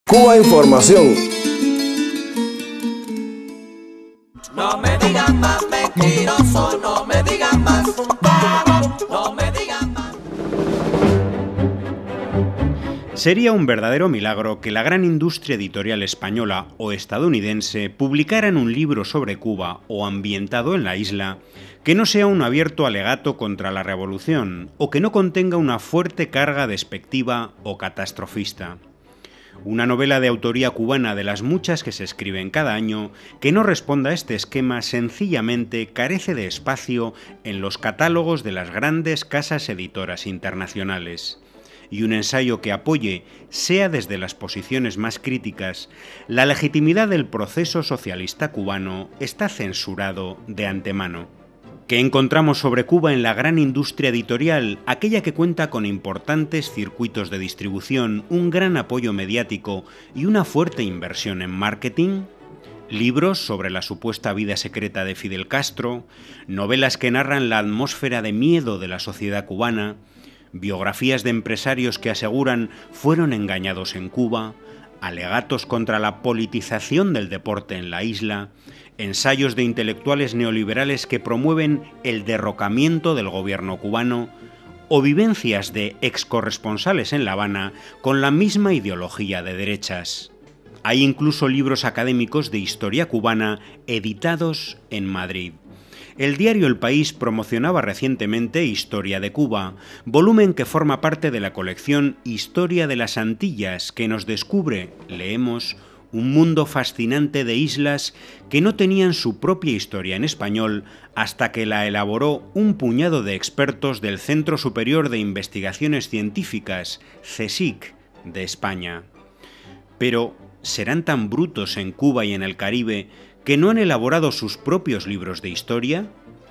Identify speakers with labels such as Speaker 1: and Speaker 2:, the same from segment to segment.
Speaker 1: Cuba Información.
Speaker 2: No me digan más mentiroso, no me digan más, no me digan más.
Speaker 3: Sería un verdadero milagro que la gran industria editorial española o estadounidense publicaran un libro sobre Cuba o ambientado en la isla que no sea un abierto alegato contra la revolución o que no contenga una fuerte carga despectiva o catastrofista. Una novela de autoría cubana de las muchas que se escriben cada año que no responda a este esquema sencillamente carece de espacio en los catálogos de las grandes casas editoras internacionales. Y un ensayo que apoye, sea desde las posiciones más críticas, la legitimidad del proceso socialista cubano está censurado de antemano. ¿Qué encontramos sobre Cuba en la gran industria editorial, aquella que cuenta con importantes circuitos de distribución, un gran apoyo mediático y una fuerte inversión en marketing? Libros sobre la supuesta vida secreta de Fidel Castro, novelas que narran la atmósfera de miedo de la sociedad cubana, biografías de empresarios que aseguran fueron engañados en Cuba, alegatos contra la politización del deporte en la isla, ensayos de intelectuales neoliberales que promueven el derrocamiento del gobierno cubano, o vivencias de excorresponsales en La Habana con la misma ideología de derechas. Hay incluso libros académicos de historia cubana editados en Madrid. El diario El País promocionaba recientemente Historia de Cuba, volumen que forma parte de la colección Historia de las Antillas, que nos descubre, leemos, un mundo fascinante de islas que no tenían su propia historia en español hasta que la elaboró un puñado de expertos del Centro Superior de Investigaciones Científicas, CSIC, de España. Pero, ¿serán tan brutos en Cuba y en el Caribe que no han elaborado sus propios libros de historia?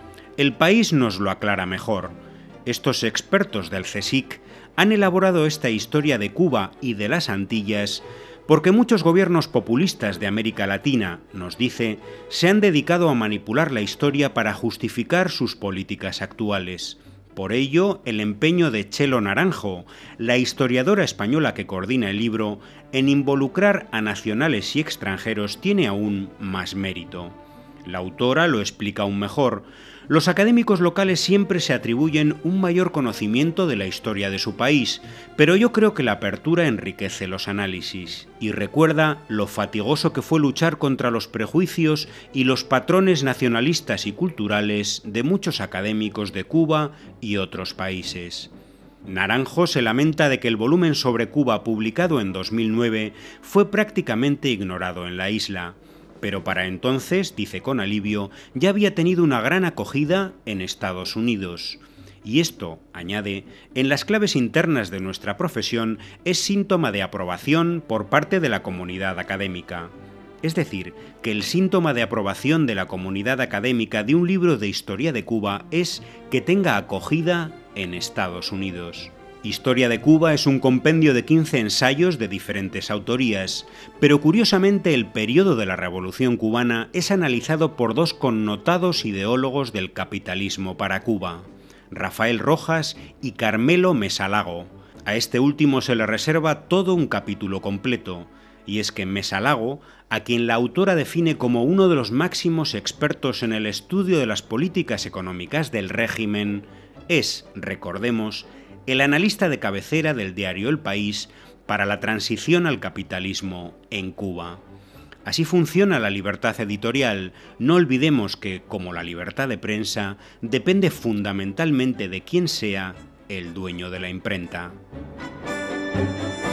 Speaker 3: El País nos lo aclara mejor. Estos expertos del CSIC han elaborado esta historia de Cuba y de las Antillas porque muchos gobiernos populistas de América Latina, nos dice, se han dedicado a manipular la historia para justificar sus políticas actuales. Por ello, el empeño de Chelo Naranjo, la historiadora española que coordina el libro, en involucrar a nacionales y extranjeros tiene aún más mérito. La autora lo explica aún mejor. Los académicos locales siempre se atribuyen un mayor conocimiento de la historia de su país, pero yo creo que la apertura enriquece los análisis y recuerda lo fatigoso que fue luchar contra los prejuicios y los patrones nacionalistas y culturales de muchos académicos de Cuba y otros países. Naranjo se lamenta de que el volumen sobre Cuba publicado en 2009 fue prácticamente ignorado en la isla. Pero para entonces, dice con alivio, ya había tenido una gran acogida en Estados Unidos. Y esto, añade, en las claves internas de nuestra profesión es síntoma de aprobación por parte de la comunidad académica. Es decir, que el síntoma de aprobación de la comunidad académica de un libro de historia de Cuba es que tenga acogida en Estados Unidos. Historia de Cuba es un compendio de 15 ensayos de diferentes autorías, pero curiosamente el periodo de la Revolución cubana es analizado por dos connotados ideólogos del capitalismo para Cuba, Rafael Rojas y Carmelo Mesalago. A este último se le reserva todo un capítulo completo, y es que Mesalago, a quien la autora define como uno de los máximos expertos en el estudio de las políticas económicas del régimen, es, recordemos, el analista de cabecera del diario El País para la transición al capitalismo en Cuba. Así funciona la libertad editorial. No olvidemos que, como la libertad de prensa, depende fundamentalmente de quién sea el dueño de la imprenta.